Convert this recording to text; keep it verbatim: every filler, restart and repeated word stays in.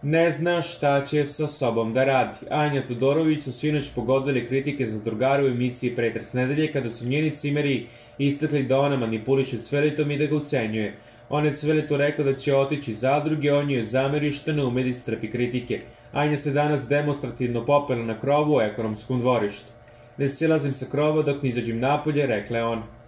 Ne zna šta će sa sobom da radi. Anja Todorović su sinoć pogodili kritike za drugara u emisiji Pretres nedelje kada su njeni cimeri istakli da ona manipuliše Cvelitom i da ga ucenjuje. Ona je Cvelitu rekla da će otići iz zadruge, on joj zameri što ne ume da istrpi kritike. Anja se danas demonstrativno popela na krovu u ekonomskom dvorištu. Ne silazim sa krova dok ne izađem napolje, rekla je on.